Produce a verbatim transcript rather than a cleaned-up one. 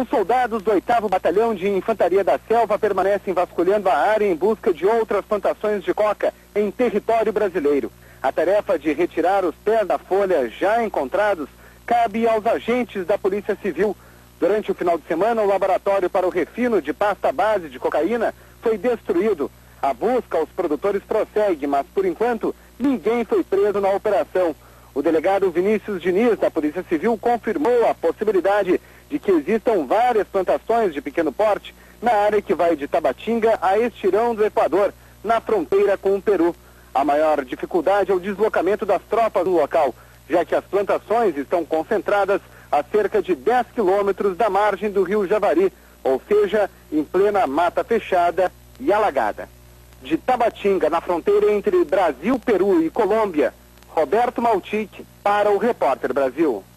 Os soldados do oitavo Batalhão de Infantaria da Selva permanecem vasculhando a área em busca de outras plantações de coca em território brasileiro. A tarefa de retirar os pés da folha já encontrados cabe aos agentes da Polícia Civil. Durante o final de semana, o laboratório para o refino de pasta base de cocaína foi destruído. A busca aos produtores prossegue, mas por enquanto ninguém foi preso na operação. O delegado Vinícius Diniz, da Polícia Civil, confirmou a possibilidade de que existam várias plantações de pequeno porte na área que vai de Tabatinga a Estirão do Equador, na fronteira com o Peru. A maior dificuldade é o deslocamento das tropas no local, já que as plantações estão concentradas a cerca de dez quilômetros da margem do rio Javari, ou seja, em plena mata fechada e alagada. De Tabatinga, na fronteira entre Brasil, Peru e Colômbia, Roberto Maltic para o Repórter Brasil.